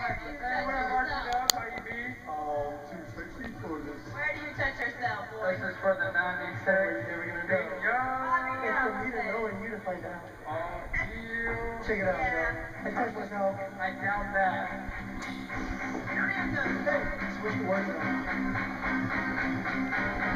Hey, what up, Archie Dub? How you be? Too sexy for this. Where do you touch yourself, boy? This is for the 96. Never gonna know. Big young. It's for me to know and you to find out. Oh, you. Check it out, bro. I touch myself. I doubt that. You don't even know. Hey, switch the words around.